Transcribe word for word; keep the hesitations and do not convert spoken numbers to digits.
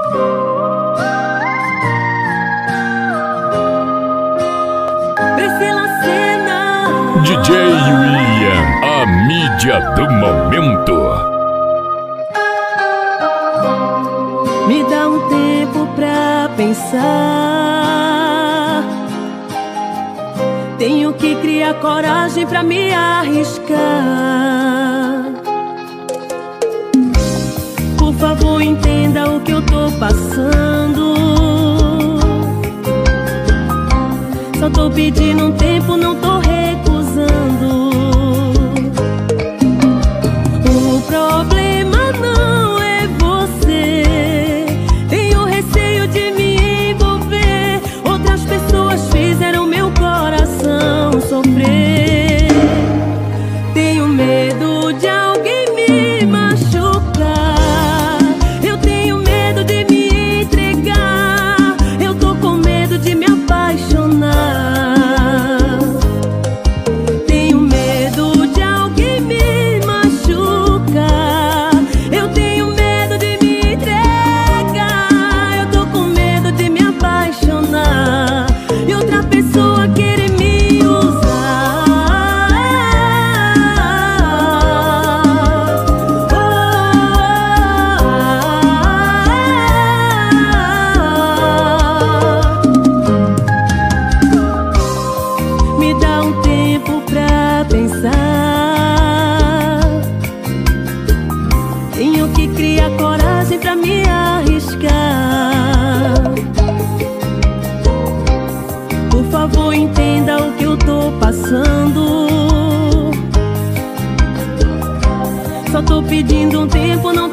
D J William, a mídia do momento. Me dá um tempo pra pensar. Tenho que criar coragem pra me arriscar. Por favor, entenda o que eu tô passando. Só tô pedindo um tempo, não tô recusando. O problema não é você. Tenho receio de me envolver. Outras pessoas fizeram meu coração sofrer. Tenho medo de alguém me machucar. Eu tenho medo de me entregar. Eu tô com medo de me apaixonar. Tenho que criar coragem pra me arriscar. Por favor, entenda o que eu tô passando. Só tô pedindo um tempo, não